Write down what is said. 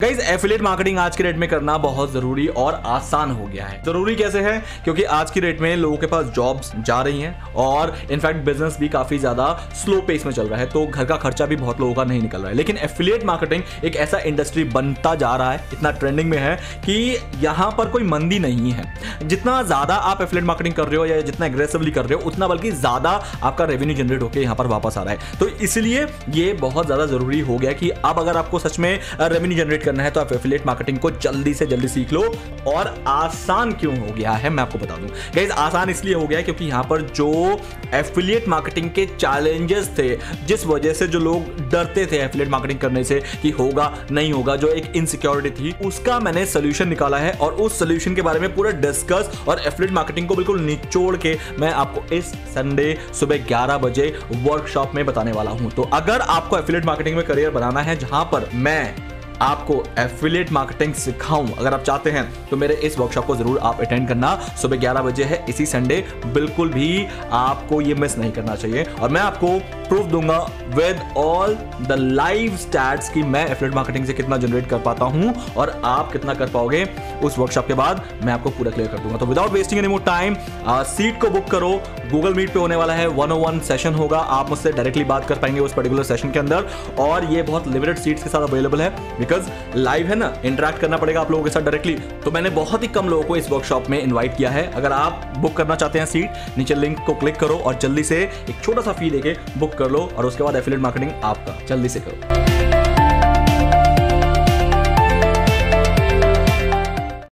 Guys affiliate marketing आज के date में करना बहुत जरूरी और आसान हो गया है। जरूरी कैसे है? क्योंकि आज की डेट में लोगों के पास जॉब्स जा रही हैं और इनफैक्ट बिजनेस भी काफी ज्यादा स्लो पेस में चल रहा है, तो घर का खर्चा भी बहुत लोगों का नहीं निकल रहा है। लेकिन एफिलिएट मार्केटिंग एक ऐसा इंडस्ट्री बनता जा रहा है, इतना ट्रेंडिंग में है कि यहां पर कोई मंदी नहीं है। जितना ज्यादा आप एफिलिएट मार्केटिंग कर रहे हो या जितना एग्रेसिवली कर रहे हो, उतना बल्कि ज्यादा आपका रेवेन्यू जनरेट होकर यहां पर वापस आ रहा है। तो इसलिए ये बहुत ज्यादा जरूरी हो गया कि अब अगर आपको सच में रेवेन्यू जनरेट करना है तो आप एफिलिएट मार्केटिंग को जल्दी से जल्दी सीख लो। और आसान क्यों हो गया है मैं आपको बता दूं गाइस, आसान इसलिए हो गया है क्योंकि यहां पर जो एफिलिएट मार्केटिंग के चैलेंजेस थे, जिस वजह से जो लोग डरते थे एफिलिएट मार्केटिंग करने से कि होगा नहीं होगा, जो एक इनसिक्योरिटी थी, उसका मैंने सोल्यूशन निकाला है और उस सोल्यूशन के बारे में पूरा डिस्कस और एफिलिएट मार्केटिंग को बिल्कुल निचोड़ के मैं आपको इस संडे सुबह 11 बजे वर्कशॉप में बताने वाला हूं। तो अगर आपको एफिलिएट मार्केटिंग में करियर बनाना है जहां पर मैं आपको एफिलिएट मार्केटिंग सिखाऊं, अगर आप चाहते हैं तो मेरे इस वर्कशॉप को जरूर आप अटेंड करना। सुबह 11 बजे है इसी संडे, बिल्कुल भी आपको ये मिस नहीं करना चाहिए। और मैं आपको प्रूफ दूंगा with all the live stats कि मैं एफिलिएट मार्केटिंग से कितना जनरेट कर पाता हूं और आप कितना कर पाओगे। उस वर्कशॉप के बाद मैं आपको पूरा क्लियर कर दूंगा। तो without wasting any more time seat को बुक करो। गूगल मीट पे होने वाला है 101 सेशन होगा, आप मुझसे डायरेक्टली बात कर पाएंगे उस पर्टिकुलर सेशन के अंदर। और ये बहुत लिमिटेड सीट्स के साथ अवेलेबल है बिकॉज लाइव है ना, इंटरेक्ट करना पड़ेगा आप लोगों के साथ डायरेक्टली। तो मैंने बहुत ही कम लोगों को इस वर्कशॉप में इनवाइट किया है। अगर आप बुक करना चाहते हैं सीट, नीचे लिंक को क्लिक करो और जल्दी से एक छोटा सा फी लेके बुक कर लो और उसके बाद एफिलिएट मार्केटिंग आपका जल्दी से करो।